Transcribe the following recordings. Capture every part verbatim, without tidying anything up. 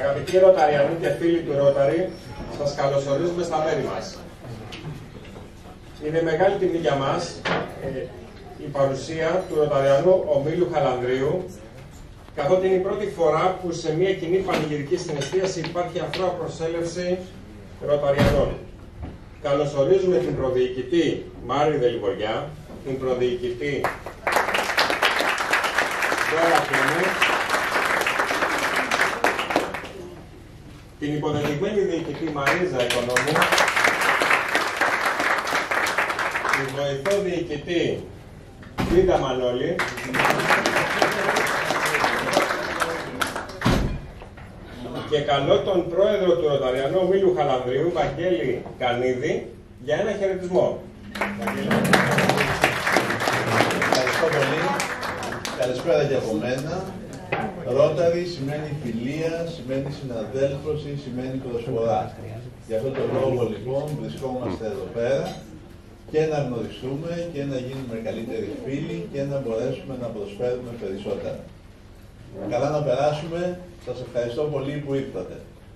Αγαπητοί Ρωταριανοί και φίλοι του Ρόταρι, σας καλωσορίζουμε στα μέρη μας. Είναι μεγάλη τιμή για μας ε, η παρουσία του Ρωταριανού Ομίλου Χαλανδρίου, καθότι είναι η πρώτη φορά που σε μια κοινή πανηγυρική συναισθίαση υπάρχει αφρά προσέλευση Ρωταριανών. Καλωσορίζουμε την προδιοικητή Μάρη Δελιβοριά, την προδιοικητή Δώρα Κλέμου, την υποδεδειγμένη διοικητή Μαρίζα Οικονόμου, την βοηθό διοικητή Φρίντα Μανώλη, και καλώ τον πρόεδρο του Ρωταριανού Ομίλου Χαλανδρίου, Βαγγέλη Κανίδη, για ένα χαιρετισμό. Ευχαριστώ πολύ. Καλησπέρα και από μένα. Ρόταρι σημαίνει φιλία, σημαίνει συναδέλφωση, σημαίνει προσφορά. Γι' αυτό το λόγο λοιπόν βρισκόμαστε εδώ πέρα και να γνωριστούμε και να γίνουμε καλύτεροι φίλοι και να μπορέσουμε να προσφέρουμε περισσότερα. Καλά να περάσουμε. Σας ευχαριστώ πολύ που ήρθατε.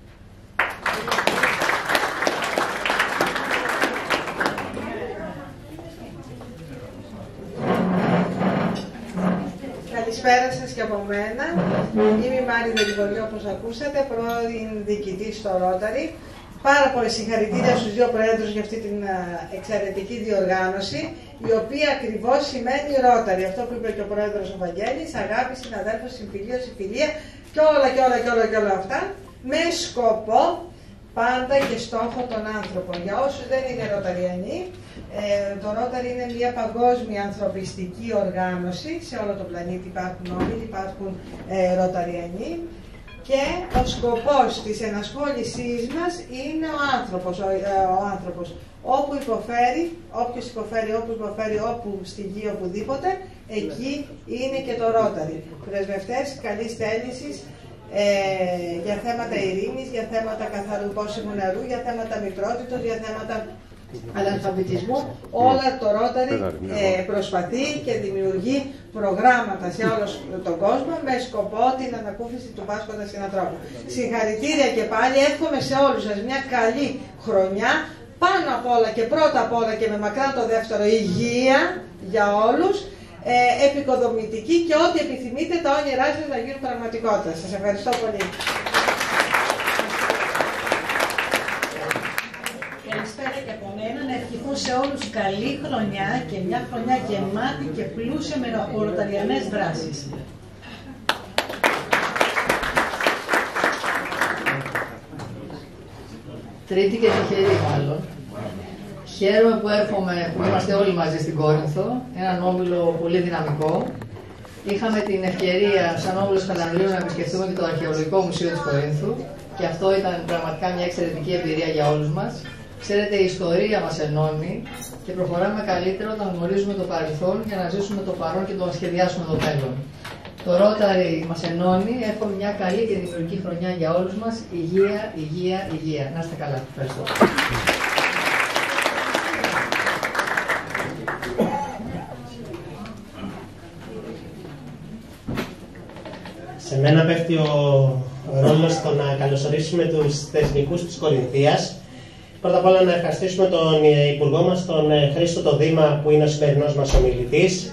Καλησπέρα σας και από μένα. Είμαι η Μάρη Δελιβοριά, όπως ακούσατε, πρώην διοικητής στο Ρόταρι. Πάρα πολλά συγχαρητήρια στους δύο πρόεδρους για αυτή την εξαιρετική διοργάνωση, η οποία ακριβώς σημαίνει Ρόταρι. Αυτό που είπε και ο πρόεδρος ο Βαγγέλης, αγάπη, συναδέλφος, συμφιλίωση, φιλία και όλα και όλα και όλα και όλα αυτά, με σκοπό πάντα και στόχο τον άνθρωπο. Για όσους δεν είναι Ρωταριανοί, ε, το Ρόταρι είναι μια παγκόσμια ανθρωπιστική οργάνωση. Σε όλο τον πλανήτη υπάρχουν όλοι, υπάρχουν ε, Ρωταριανοί. Και ο σκοπός της ενασχόλησής μας είναι ο άνθρωπος. Ο, ε, ο άνθρωπος. Όπου υποφέρει, όποιος υποφέρει, όπου υποφέρει, όπου στη γη, οπουδήποτε, εκεί είναι και το Ρόταρι. Πρεσβευτές καλής θέλησης ε, για θέματα ειρήνης, για θέματα καθαρού πόσιμου νερού, για θέματα μητρότητος, για θέματα αναλφαβητισμού. Όλα το Ρόταρι ε, προσπαθεί και δημιουργεί προγράμματα σε όλο τον κόσμο με σκοπό την ανακούφιση του πάσχοντα συνανθρώπου. Συγχαρητήρια και πάλι, εύχομαι σε όλους σας μια καλή χρονιά. Πάνω απ' όλα και πρώτα απ' όλα και με μακράν το δεύτερο, υγεία για όλους, ε, επικοδομητική και ό,τι επιθυμείτε τα όνειρά σας να γίνουν πραγματικότητα. Σας ευχαριστώ πολύ. Καλησπέρα και από μένα. Να ευχηθώ σε όλους καλή χρονιά και μια χρονιά γεμάτη και πλούσια με ρωταριανές δράσεις. Τρίτη και τυχερή μάλλον. Χαίρομαι που έρχομαι, που είμαστε όλοι μαζί στην Κόρινθο, έναν όμιλο πολύ δυναμικό. Είχαμε την ευκαιρία σαν όμιλος Χαλανδρίου να επισκεφτούμε και το Αρχαιολογικό Μουσείο της Κορίνθου και αυτό ήταν πραγματικά μια εξαιρετική εμπειρία για όλους μας. Ξέρετε, η ιστορία μας ενώνει και προχωράμε καλύτερα όταν γνωρίζουμε το παρελθόν για να ζήσουμε το παρόν και το να σχεδιάσουμε το μέλλον. Το Ρόταρι μας ενώνει, εύχομαι μια καλή και δημιουργική χρονιά για όλους μας. Υγεία, υγεία, υγεία. Να είστε καλά. Ευχαριστώ. Σε μένα πέφτει ο ρόλος στο να καλωσορίσουμε τους θεσμικούς της Κορινθίας. Πρώτα απ' όλα να ευχαριστήσουμε τον Υπουργό μας, τον Χρήστο το Δήμα, που είναι ο σημερινός μας ομιλητής.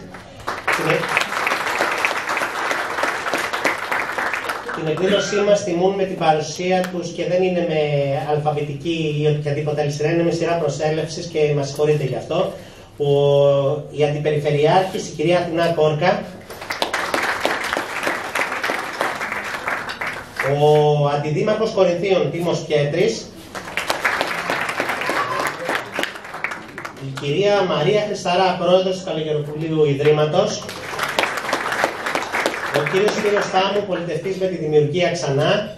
Την εκδήλωσή μας τιμούν με την παρουσία τους και δεν είναι με αλφαβητική ή οποιαδήποτε άλλη σειρά, είναι με σειρά προσέλευσης και μας συγχωρείτε γι' αυτό. Ο, η Αντιπεριφερειάρχης, η κυρία Αθηνά Κόρκα, ο Αντιδήμαρχος Κορινθίων Τίμος Πιέτρης, η κυρία Μαρία Χρισταρά, πρόεδρος του Καλογεροπουλίου Ιδρύματος, ο κύριος Σπύρος Θάμου, πολιτευτής με τη δημιουργία Ξανά,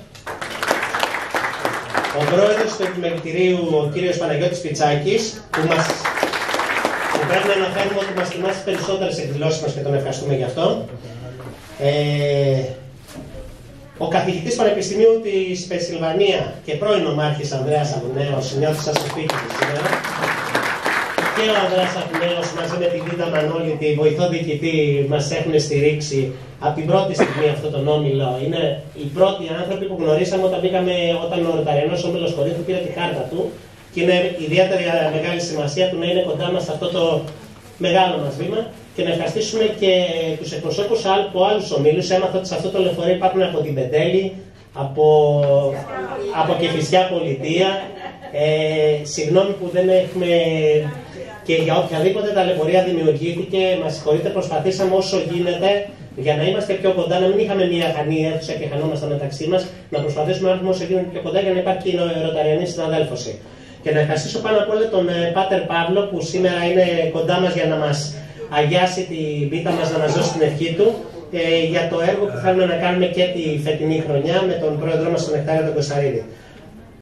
ο πρόεδρος του Επιμελητηρίου, ο κύριος Παναγιώτης Πιτσάκης, που, μας, που πρέπει να αναφέρουμε ότι μας τιμά στις περισσότερες εκδηλώσεις μας και τον ευχαριστούμε γι' αυτό. Ε, ο καθηγητής Πανεπιστημίου της Πενσιλβανία και πρώην ομάρχης Ανδρέας Αγουνέος, νιώθει σαν στο σπίτι του σήμερα. και ο Ανδρέας Αθηναίος μαζί με τη Δίδα Μανώλη, τη βοηθό διοικητή, μας έχουν στηρίξει από την πρώτη στιγμή αυτόν τον όμιλο. Είναι οι πρώτοι άνθρωποι που γνωρίσαμε όταν μπήκαμε, όταν ο Ρωταριανός Όμιλος Κορίνθου πήρε τη κάρτα του. Και είναι ιδιαίτερη μεγάλη σημασία του να είναι κοντά μας σε αυτό το μεγάλο μας βήμα. Και να ευχαριστήσουμε και τους εκπροσώπους από άλλους ομίλους. Έμαθα ότι σε αυτό το λεωφορείο υπάρχουν από την Πεντέλη, από, από Κηφισιά Πολιτεία. Ε, συγγνώμη που δεν έχουμε και για οποιαδήποτε ταλαιπωρία δημιουργήθηκε. Μας συγχωρείτε, προσπαθήσαμε όσο γίνεται για να είμαστε πιο κοντά, να μην είχαμε μια χανή αίθουσα και χανόμασταν μεταξύ μας, να προσπαθήσουμε να έρθουμε όσο γίνεται πιο κοντά για να υπάρχει και η ρωταριανή συναδέλφωση. Και να ευχαριστήσω πάνω απ' όλα τον Πάτερ Παύλο που σήμερα είναι κοντά μας για να μας αγιάσει την πίτα μας, να μας δώσει την ευχή του ε, για το έργο που θέλουμε να κάνουμε και τη φετινή χρονιά με τον πρόεδρό μας τον Νεκτάριο τον Κωνσταρίδη.